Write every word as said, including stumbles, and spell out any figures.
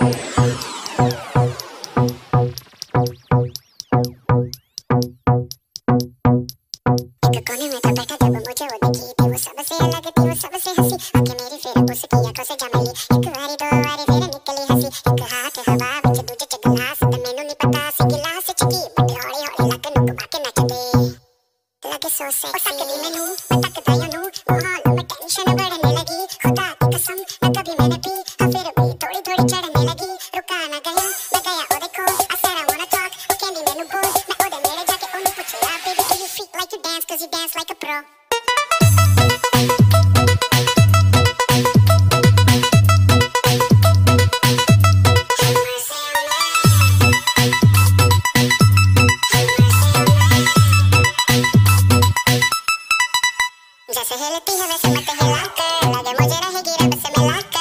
कोने में था बैठा जब मुझे वो दिखी थी, वो सबसे अलग थी, वो सबसे हंसी। आंखें मेरी फिर उसकी आंखों से जा मिली, एक बारी दो बारी फिर निकली हंसी। एक हाथ हवा विच दूजे च गिलास, ते मैनू नहीं पता सी गिलास च की, बट हौली हौली लक नुक बाके नचदे लगे सो सेक्सी। ओ तकदी मैनू मैं तकदा यूं माहौल में टेंशन बढ़ने लगी, खुदा की कसम न कभी मैंने पी, हाँ फिर भी थोड़ी थोड़ी चढ़ने लगी। रुका ना गया मैं गया ओदे कोल, I said I wanna talk, वो कहंदी मैनू बोल। मैं ओदे नेड़े जाके ओनू पुछया, baby do you freak like you dance, cause you dance like a pro। जैसे हिलती है वैसे मत हिला कर, लगे मुझे रहेगी रब से मिला।